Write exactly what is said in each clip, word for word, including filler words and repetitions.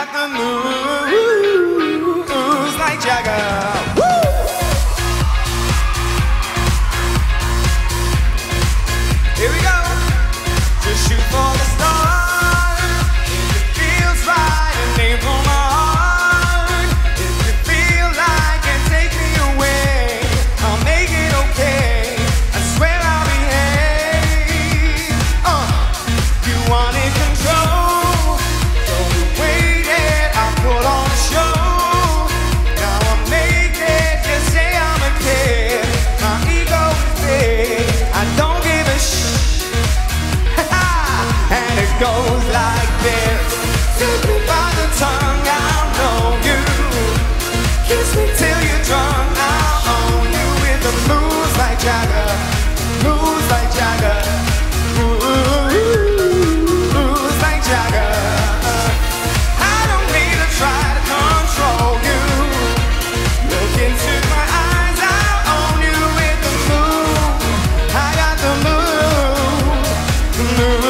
got the moves like Jagger. Woo! Here we go. Just shoot for the stars. If it feels right and aim for my heart. If you feel like and take me away, I'll make it okay. I swear I'll behave. Uh, you wanted control, so we waited. I put on a show. Now I make it. You say I'm a kid. My ego is big. I don't give a shit. And it goes like this. Take me by the tongue, I'll know you. Kiss me till you're drunk, I'll own you. With the moves like Jagger, moves like Jagger, moves like Jagger. I don't need to try to control you. Look into my eyes, I'll own you. With the move, I got the move, the move.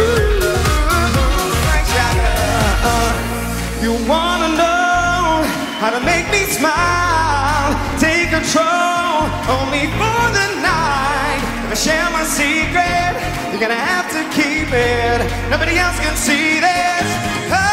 You wanna know how to make me smile? Take control, only for the night. If I share my secret, you're gonna have to keep it. Nobody else can see this.